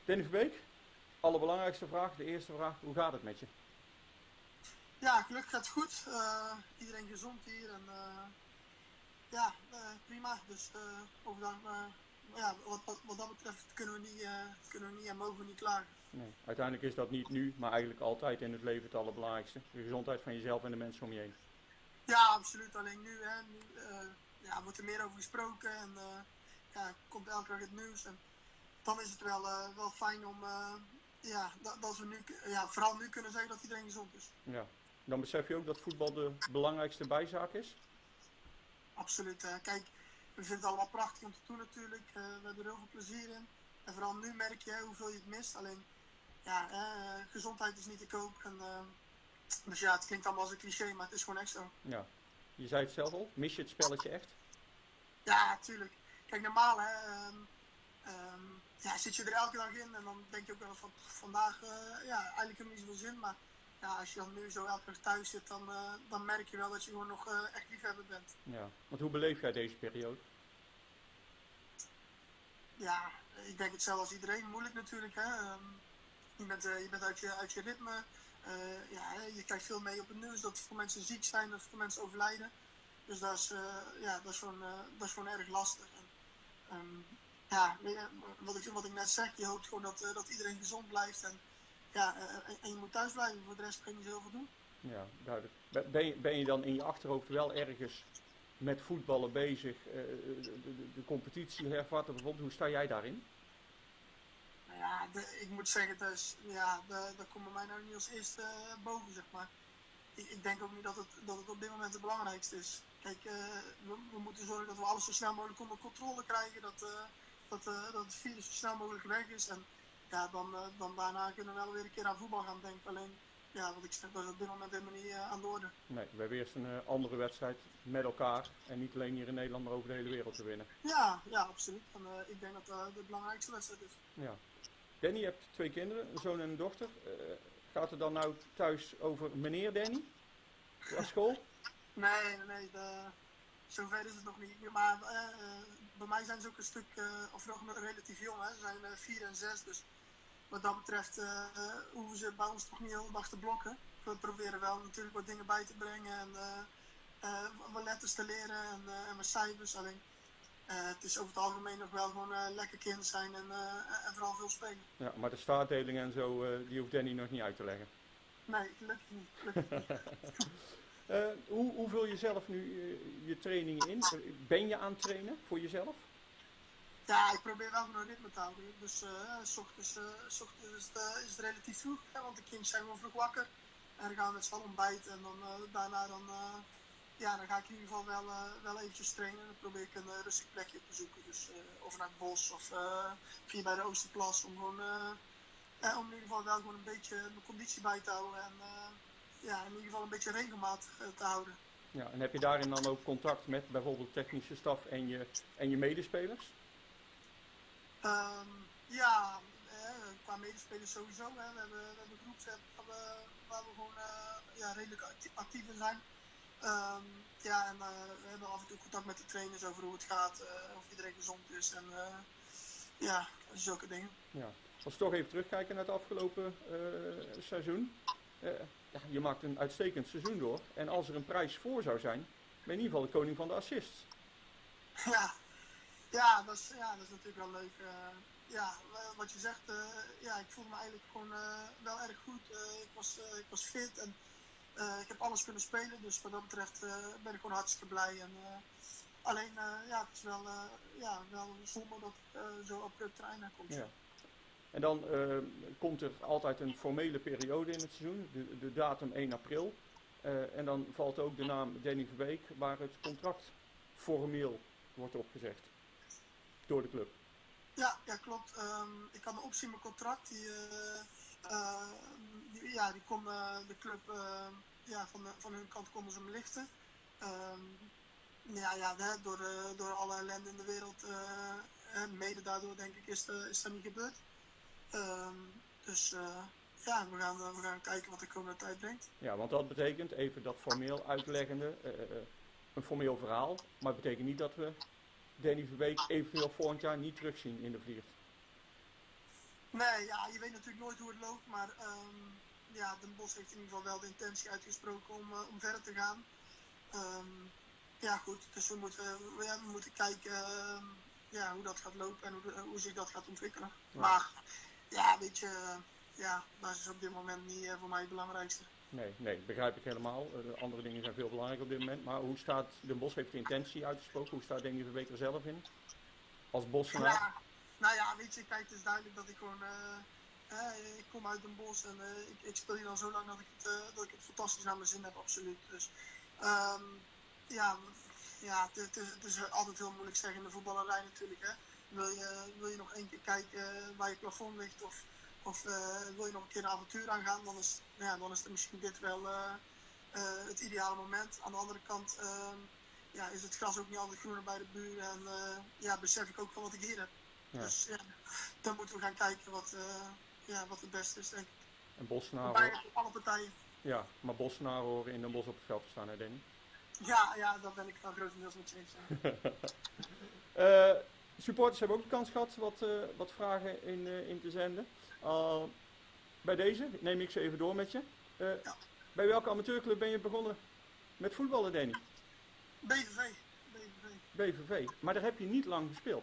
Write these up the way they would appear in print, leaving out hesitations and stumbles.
Danny Verbeek, allerbelangrijkste vraag, de eerste vraag, hoe gaat het met je? Ja, gelukkig gaat het goed. Iedereen gezond hier en ja, prima. Dus overdag, ja, wat dat betreft kunnen we niet en mogen we niet klagen. Nee, uiteindelijk is dat niet nu, maar eigenlijk altijd in het leven het allerbelangrijkste. De gezondheid van jezelf en de mensen om je heen. Ja, absoluut. Alleen nu, hè, ja, wordt er meer over gesproken en ja, komt elke dag het nieuws. En dan is het wel fijn om, ja, dat we nu, ja, vooral nu kunnen zeggen dat iedereen gezond is. Ja. Dan besef je ook dat voetbal de belangrijkste bijzaak is? Absoluut. Kijk, we vinden het allemaal prachtig om te doen natuurlijk. We hebben er heel veel plezier in. En vooral nu merk je hoeveel je het mist. Alleen, ja, gezondheid is niet te koop. En, dus ja, het klinkt allemaal als een cliché, maar het is gewoon echt zo. Ja. Je zei het zelf al, mis je het spelletje echt? Ja, natuurlijk. Kijk, normaal hè, ja, zit je er elke dag in en dan denk je ook wel van vandaag, ja, eigenlijk heb ik niet zoveel zin. Maar ja, als je dan nu zo elke dag thuis zit, dan merk je wel dat je gewoon nog echt liefhebber bent. Ja. Want hoe beleef jij deze periode? Ja, ik denk hetzelfde als iedereen. Moeilijk natuurlijk. Hè? Je bent uit je ritme. Ja, je krijgt veel mee op het nieuws dat veel mensen ziek zijn, dat veel mensen overlijden. Dus ja, dat is gewoon erg lastig. En, ja, wat ik net zeg, je hoopt gewoon dat iedereen gezond blijft. En, ja, en je moet thuis blijven, voor de rest kun je niet zoveel doen. Ja, duidelijk. Ben je dan in je achterhoofd wel ergens met voetballen bezig, de competitie hervatten bijvoorbeeld? Hoe sta jij daarin? Nou ja, ik moet zeggen, dus, ja, dat komt bij mij nou niet als eerste boven, zeg maar. Ik denk ook niet dat het op dit moment het belangrijkste is. Kijk, we moeten zorgen dat we alles zo snel mogelijk onder controle krijgen, dat het virus zo snel mogelijk weg is. En ja, dan daarna kunnen we wel weer een keer aan voetbal gaan denken. Alleen, ja, wat ik zeg, dat is op dit moment helemaal niet aan de orde. Nee, we hebben eerst een andere wedstrijd met elkaar en niet alleen hier in Nederland, maar over de hele wereld te winnen. Ja, absoluut. En ik denk dat dat de belangrijkste wedstrijd is. Ja. Danny, je hebt 2 kinderen, een zoon en een dochter. Gaat het dan nou thuis over meneer Danny? Qua school? Nee, zover is het nog niet. Maar bij mij zijn ze ook een stuk, of nog relatief jong. Hè. Ze zijn 4 en 6, dus wat dat betreft hoeven ze bij ons toch niet heel de dag te blokken. We proberen wel natuurlijk wat dingen bij te brengen en wat letters te leren en wat cijfers. Alleen het is over het algemeen nog wel gewoon lekker kind zijn en vooral veel spelen. Ja, maar de staartdelingen en zo, die hoeft Danny nog niet uit te leggen. Nee, gelukkig niet. Hoe vul je zelf nu je trainingen in? Ben je aan het trainen voor jezelf? Ja, ik probeer wel een ritme te houden. Dus 's ochtends is het relatief vroeg, hè, want de kinderen zijn gewoon vroeg wakker. En dan gaan we met z'n allen ontbijten en dan daarna ja, dan ga ik in ieder geval wel eventjes trainen. Dan probeer ik een rustig plekje te zoeken. Dus of naar het bos of via bij de Oosterplas om gewoon om in ieder geval wel gewoon een beetje mijn conditie bij te houden. En ja, in ieder geval een beetje regelmatig te houden. Ja, en heb je daarin dan ook contact met bijvoorbeeld technische staf en je medespelers? Ja, qua medespelers sowieso. Hè. We hebben een groepsapp waar we gewoon ja, redelijk actief in zijn. Ja, en we hebben af en toe contact met de trainers over hoe het gaat, of iedereen gezond is en ja, zulke dingen. Ja. Als we toch even terugkijken naar het afgelopen seizoen. Ja, je maakt een uitstekend seizoen door. En als er een prijs voor zou zijn, ben je in ieder geval de koning van de assists. Ja, dat is natuurlijk wel leuk. Ja, wat je zegt, ja, ik voelde me eigenlijk gewoon wel erg goed. Ik was fit en ik heb alles kunnen spelen. Dus wat dat betreft ben ik gewoon hartstikke blij. En, alleen, ja, het is wel zonde dat het zo abrupt terrein komt. Ja. En dan komt er altijd een formele periode in het seizoen, de datum 1 april. En dan valt ook de naam Danny Verbeek, waar het contract formeel wordt opgezegd door de club. Ja, klopt. Ik had een optie in mijn contract. Die kon de club van hun kant konden ze me lichten. Door alle ellende in de wereld, mede daardoor denk ik, is dat niet gebeurd. Ja, we gaan kijken wat de komende tijd brengt. Ja, want dat betekent, even dat formeel uitleggende, een formeel verhaal. Maar het betekent niet dat we Danny Verbeek eventueel volgend jaar niet terugzien in de Vliert. Nee, ja, je weet natuurlijk nooit hoe het loopt, maar ja, Den Bosch heeft in ieder geval wel de intentie uitgesproken om verder te gaan. Ja, goed, dus we moeten kijken ja, hoe dat gaat lopen en hoe zich dat gaat ontwikkelen. Ja. Maar ja, weet je, ja, dat is op dit moment niet voor mij het belangrijkste. Nee, begrijp ik helemaal. Andere dingen zijn veel belangrijker op dit moment. Maar hoe staat Den Bosch heeft de intentie uitgesproken? Hoe staat Danny Verbeek er zelf in? Als Bossenaar? Ja, nou ja, weet je, kijk, het is duidelijk dat ik gewoon... ik kom uit Den Bosch en ik speel hier al zo lang dat ik het fantastisch naar mijn zin heb, absoluut. Dus ja, het is altijd heel moeilijk zeggen in de voetballerij natuurlijk. Hè. Wil je nog één keer kijken waar je plafond ligt of wil je nog een keer een avontuur aangaan, dan is het misschien dit wel het ideale moment. Aan de andere kant ja, is het gras ook niet altijd groener bij de buren en ja, besef ik ook van wat ik hier heb. Ja. Dus ja, dan moeten we gaan kijken wat het beste is, denk ik. En Bossenaar Bijna voor alle partijen. Ja, maar Bossenaar horen in Den Bosch op het veld te staan, hè Danny? Ja, dat ben ik dan grotendeels met je eens. Supporters hebben ook de kans gehad wat vragen in te zenden. Bij deze neem ik ze even door met je. Ja. Bij welke amateurclub ben je begonnen met voetballen, Danny? BVV. BVV, maar daar heb je niet lang gespeeld.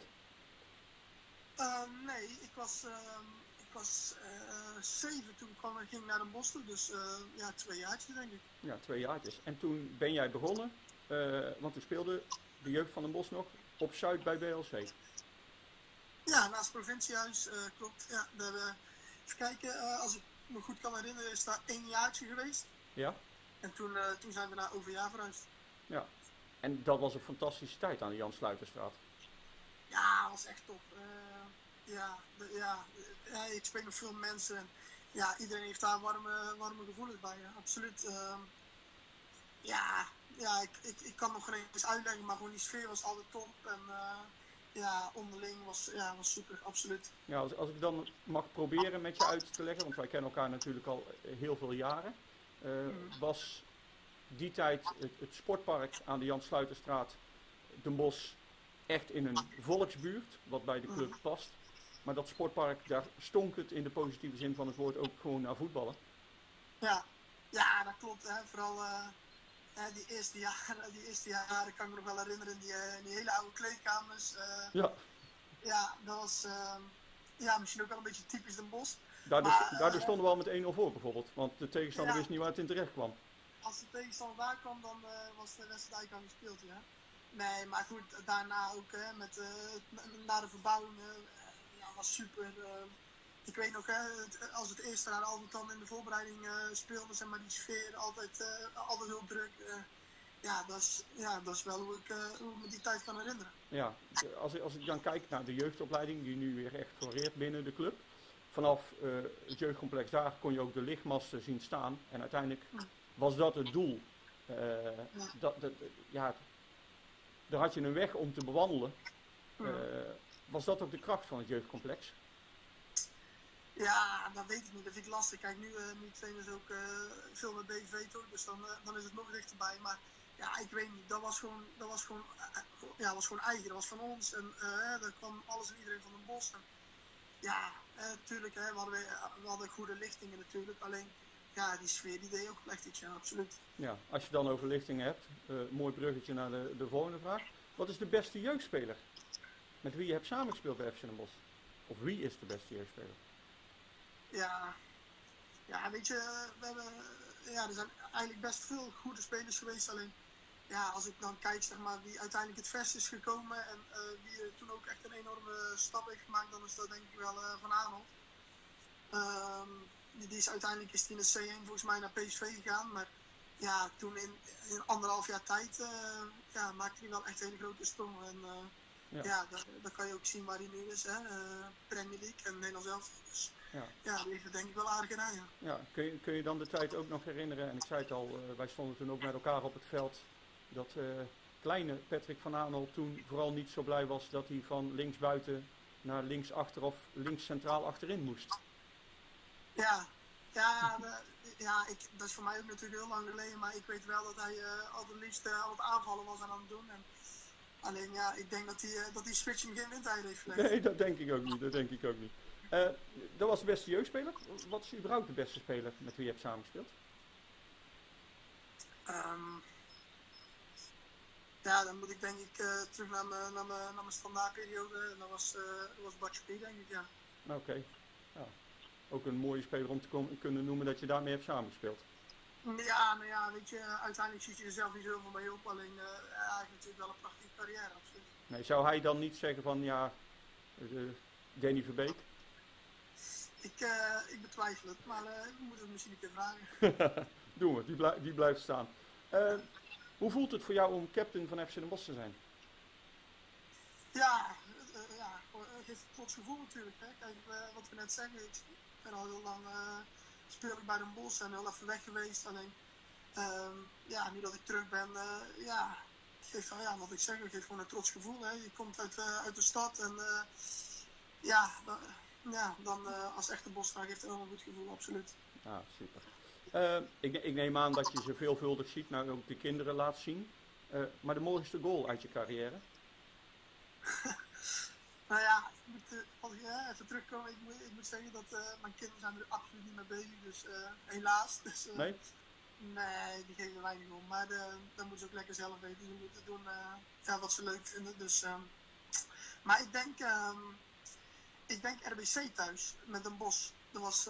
Nee, ik was 7 toen ging ik naar Den Bosch toe, dus ja, 2 jaartjes denk ik. Ja, 2 jaartjes. En toen ben jij begonnen, want toen speelde de jeugd van Den Bosch nog op Zuid bij BLC. Ja, naast het provinciehuis, klopt. Ja, even kijken, als ik me goed kan herinneren is daar 1 jaartje geweest. Ja. En toen zijn we naar Overjaar verhuisd. Ja, en dat was een fantastische tijd aan de Jan Sluiterstraat. Ja, dat was echt top. Ik spreek met veel mensen en ja, iedereen heeft daar warme gevoelens bij, ja, absoluut. Ik kan nog geen eens uitleggen, maar gewoon die sfeer was altijd top en ja, onderling was super, absoluut. Ja, als ik dan mag proberen met je uit te leggen, want wij kennen elkaar natuurlijk al heel veel jaren, was die tijd het sportpark aan de Jan Sluiterstraat, Den Bosch, echt in een volksbuurt, wat bij de club past. Maar dat sportpark, daar stonk het in de positieve zin van het woord ook gewoon naar voetballen. Ja, dat klopt. Hè. Vooral die eerste jaren kan ik me nog wel herinneren in die hele oude kleedkamers. Ja, dat was misschien ook wel een beetje typisch Den Bosch. Daardoor stonden we al met 1-0 voor bijvoorbeeld, want de tegenstander wist niet waar het in terecht kwam. Als de tegenstander daar kwam, dan was de wedstrijd eigenlijk al gespeeld, ja. Nee, maar goed, daarna ook na de verbouwing, was super. Ik weet nog, als het eerste jaar altijd dan in de voorbereiding speelde, zeg maar die sfeer, altijd heel druk. Dat is wel hoe ik me die tijd kan herinneren. Ja, als ik dan kijk naar de jeugdopleiding die nu weer echt floreert binnen de club. Vanaf het jeugdcomplex daar kon je ook de lichtmasten zien staan. En uiteindelijk was dat het doel. Daar had je een weg om te bewandelen. Was dat ook de kracht van het jeugdcomplex? Ja, dat weet ik niet. Dat vind ik lastig. Kijk, nu trainen ze ook veel met BVV toch, dus dan is het nog dichterbij. Maar ja, ik weet niet. Dat was gewoon eigen. Dat was van ons. En daar kwam alles en iedereen van Den Bosch. En, ja, natuurlijk, we hadden goede lichtingen natuurlijk. Alleen, ja, die sfeer die deed ook echt iets, ja, absoluut. Ja, als je dan over lichtingen hebt, mooi bruggetje naar de volgende vraag. Wat is de beste jeugdspeler met wie je hebt samengespeeld bij FC Den Bosch? Of wie is de beste jeugdspeler? Ja, weet je, er zijn eigenlijk best veel goede spelers geweest. Alleen, ja, als ik dan kijk, zeg maar, wie uiteindelijk het verst is gekomen en wie toen ook echt een enorme stap heeft gemaakt, dan is dat denk ik wel Van Aanholt. Die is uiteindelijk in de C1 volgens mij naar PSV gegaan, maar ja, toen in 1,5 jaar tijd maakte hij wel echt een hele grote sprong. En dan kan je ook zien waar hij nu is, hè? Premier League en Nederlands elftal. Dus ja, die heeft denk ik wel aardig gedaan, ja. Ja, kun je dan de tijd ook nog herinneren, en ik zei het al, wij stonden toen ook met elkaar op het veld, dat kleine Patrick van Aanholt toen vooral niet zo blij was dat hij van linksbuiten naar linksachter of links centraal achterin moest. Dat is voor mij ook natuurlijk heel lang geleden, maar ik weet wel dat hij altijd liefst al het aanvallen was aan het doen. En alleen ja, ik denk dat die switch hem geen windeieren heeft gelegd. Nee, dat denk ik ook niet. Dat was de beste jeugdspeler. Wat is überhaupt de beste speler met wie je hebt samengespeeld? Ja, dan moet ik denk ik terug naar mijn standaardperiode. En dat was Bartje P, denk ik, ja. Oké. Ja. Ook een mooie speler om te kunnen noemen dat je daarmee hebt samengespeeld. Ja, nou ja, weet je, uiteindelijk ziet je er zelf niet zoveel mee op. Alleen, hij heeft natuurlijk wel een prachtige carrière, absoluut. Nee, zou hij dan niet zeggen van, ja, Danny Verbeek? Ik betwijfel het, maar we moeten het misschien een keer vragen. Doen we, die blijft staan. Hoe voelt het voor jou om captain van FC Den Bosch te zijn? Ja, het geeft een trots gevoel natuurlijk. Hè. Kijk, wat we net zeggen, ik ben al heel lang speel ik bij Den Bosch en heel even weg geweest. Alleen, ja, nu dat ik terug ben, ja, geeft, ja, wat ik zeg, het geeft gewoon een trots gevoel. Hè. Je komt uit de stad en dan als echte Bosraar geeft het wel een goed gevoel, absoluut. Ah, super. Ik neem aan dat je ze veelvuldig ziet, nou ook de kinderen laat zien. Maar de mooiste goal uit je carrière? Nou ja, als ik even terugkomen, ik moet zeggen dat mijn kinderen zijn er absoluut niet mee bezig, dus helaas. Dus, nee? Nee, die geven weinig om, maar dat moeten ze ook lekker zelf weten. Ze moeten doen wat ze leuk vinden. Dus, maar ik denk RBC thuis met Den Bosch. Dat was,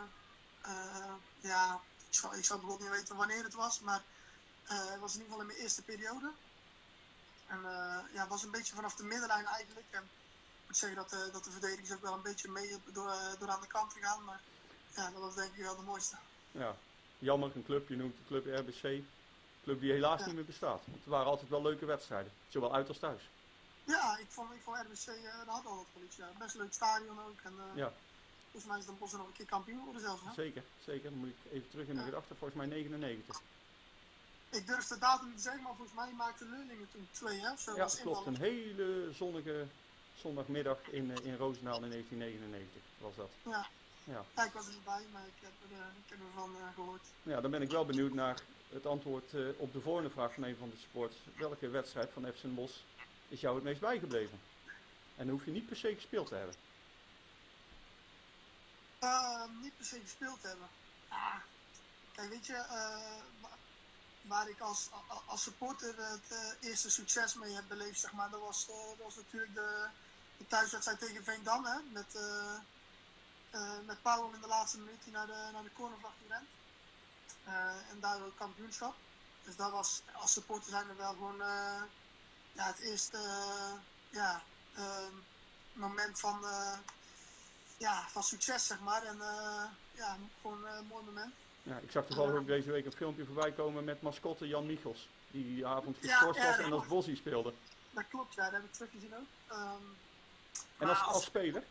ja, ik zou bijvoorbeeld niet weten wanneer het was, maar het was in ieder geval in mijn eerste periode. En ja, het was een beetje vanaf de middenlijn eigenlijk. En ik moet zeggen dat de verdedigers ook wel een beetje mee door aan de kant gegaan, maar ja, dat was denk ik wel de mooiste. Ja, jammer, een club, je noemt de club RBC, een club die helaas niet meer bestaat. Want er waren altijd wel leuke wedstrijden, zowel uit als thuis. Ja, ik vond RBC, dat had al wat wel iets. Ja. Best een leuk stadion ook. En, ja. Volgens mij is Den Bosch nog een keer kampioen geworden zelfs. Hè? Zeker. Dan moet ik even terug in mijn gedachten. Volgens mij 99. Ik durf de datum niet te zeggen, maar volgens mij maakte Leurlingen toen 2, hè? Zo ja, klopt. Een hele zonnige zondagmiddag in Roosendaal in 1999 was dat. Ja. Ja, ik was er niet bij, maar ik heb ervan gehoord. Ja, dan ben ik wel benieuwd naar het antwoord op de volgende vraag van een van de supporters. Welke wedstrijd van FC Den Bosch is jou het meest bijgebleven? En dan hoef je niet per se gespeeld te hebben. Niet per se gespeeld hebben. Kijk, weet je, waar ik als supporter het eerste succes mee heb beleefd, zeg maar, dat was natuurlijk de thuiswedstrijd tegen Veendam, hè, met Pauwel in de laatste minuut die naar de cornervlag rent. En daardoor het kampioenschap. Dus dat was, als supporter zijn we wel gewoon het eerste moment van succes, zeg maar. En gewoon een mooi moment. Ja, ik zag toevallig ook deze week een filmpje voorbij komen met mascotte Jan Michels. Die avond geschorst was en als Bossie speelde. Dat klopt, ja, dat heb ik teruggezien ook. En als speler?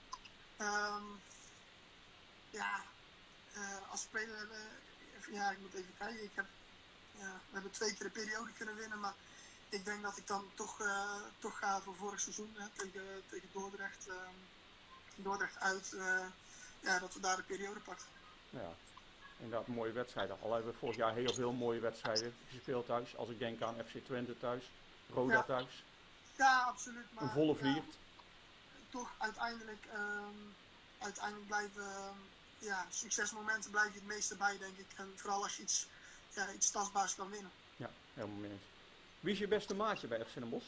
Als speler, ik moet even kijken. We hebben 2 keer de periode kunnen winnen, maar ik denk dat ik dan toch ga voor vorig seizoen tegen Dordrecht. Dordrecht uit, dat we daar de periode pakken. Ja, inderdaad mooie wedstrijden. Al hebben we vorig jaar heel veel mooie wedstrijden gespeeld thuis. Als ik denk aan FC Twente thuis, Roda thuis. Ja, absoluut. Maar, een volle Vliert. Toch uiteindelijk blijven succesmomenten blijven het meeste bij, denk ik. En vooral als je iets tastbaars kan winnen. Ja, helemaal mee eens. Wie is je beste maatje bij FC Den Bosch?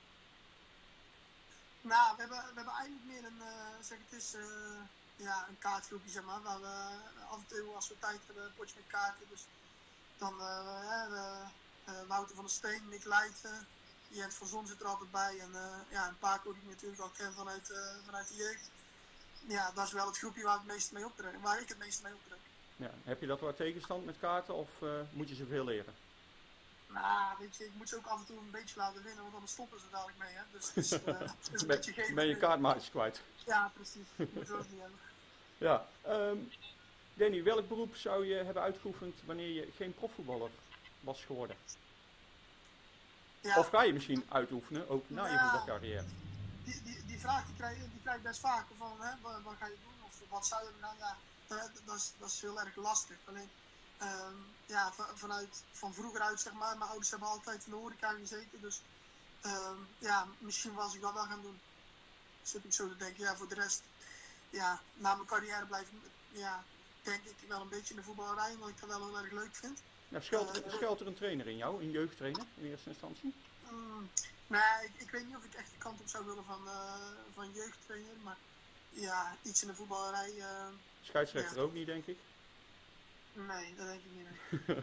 Nou, we hebben eigenlijk meer een kaartgroepje, zeg maar, waar we af en toe als we tijd hebben een potje met kaarten. Dus dan Wouter van der Steen, Nick Leijten, Jens van Zon zit er altijd bij en een paar die ik natuurlijk al ken vanuit de jeugd. Ja, dat is wel het groepje waar ik het meest mee optrek. Ja, heb je dat wat tegenstand met kaarten of moet je ze veel leren? Nou, weet je, ik moet ze ook af en toe een beetje laten winnen, want anders stoppen ze dadelijk mee, hè. Dus het is een beetje geven. Ben je kaartmaatjes kwijt? Ja, precies. Dat moet ook niet hebben. Ja, Danny, welk beroep zou je hebben uitgeoefend wanneer je geen profvoetballer was geworden? Ja. Of ga je misschien uitoefenen, ook na je voetbalcarrière? Die vraag die krijg ik best vaker van, hè, wat ga je doen of wat zou je doen? Ja, dat is heel erg lastig. Alleen, van vroeger uit, zeg maar, mijn ouders hebben altijd in de horeca gezeten, dus misschien was ik dat wel gaan doen. Zit ik zo te denken, voor de rest, ja, na mijn carrière blijf denk ik wel een beetje in de voetballerij, omdat ik dat wel heel erg leuk vind. Nou, schuilt er een trainer in jou, een jeugdtrainer in eerste instantie? Nee, ik weet niet of ik echt de kant op zou willen van jeugdtrainer, maar ja, iets in de voetballerij. Scheidsrechter ook niet, denk ik? Nee, dat denk ik niet.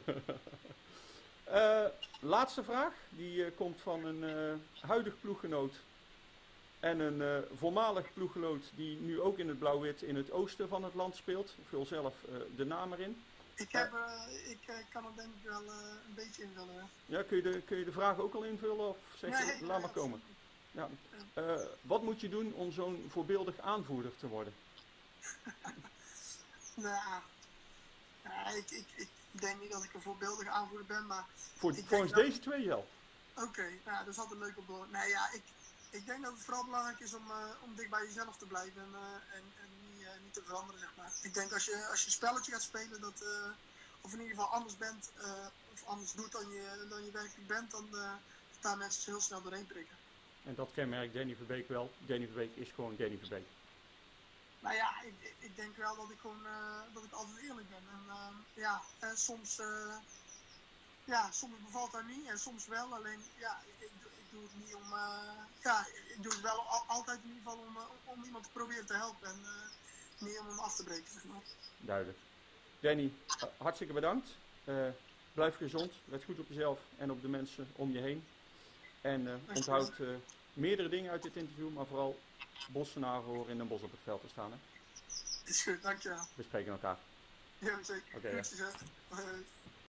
Laatste vraag, die komt van een huidig ploeggenoot en een voormalig ploeggenoot die nu ook in het blauw-wit in het oosten van het land speelt. Ik vul zelf de naam erin. Ik kan het denk ik wel een beetje invullen. Ja, kun je de vraag ook al invullen of zeg je, laat maar komen? Ja. Wat moet je doen om zo'n voorbeeldig aanvoerder te worden? Nou, ik denk niet dat ik een voorbeeldige aanvoerder ben, maar... Volgens deze twee wel. Oké, nou, dat is altijd leuk om door. Nee, ja, ik denk dat het vooral belangrijk is om dicht bij jezelf te blijven en niet te veranderen, zeg maar. Ik denk als je een spelletje gaat spelen, of in ieder geval anders bent, of anders doet dan je werkelijk bent, dan daar mensen heel snel doorheen prikken. En dat kenmerkt Danny Verbeek wel. Danny Verbeek is gewoon Danny Verbeek. Nou ja, ik denk wel dat ik gewoon dat ik altijd eerlijk ben. En soms bevalt dat niet en soms wel. Alleen ja, ik doe het niet om. Ik doe het wel altijd in ieder geval om iemand te proberen te helpen en niet om hem af te breken, zeg maar. Duidelijk. Danny, hartstikke bedankt. Blijf gezond, let goed op jezelf en op de mensen om je heen. En onthoud meerdere dingen uit dit interview, maar vooral Bossenaar horen in een bos op het veld te staan. Hè? Is goed, dankjewel. We spreken elkaar. Ja, zeker. Okay, goed,